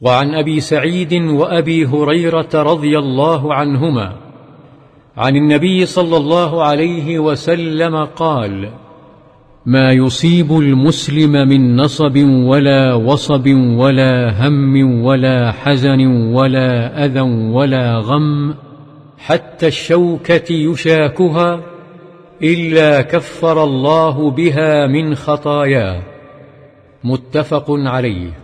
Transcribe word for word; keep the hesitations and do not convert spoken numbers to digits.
وعن أبي سعيد وأبي هريرة رضي الله عنهما عن النبي صلى الله عليه وسلم قال: ما يصيب المسلم من نصب ولا وصب ولا هم ولا حزن ولا أذى ولا غم حتى الشوكة يشاكها إلا كفر الله بها من خطاياه. متفق عليه.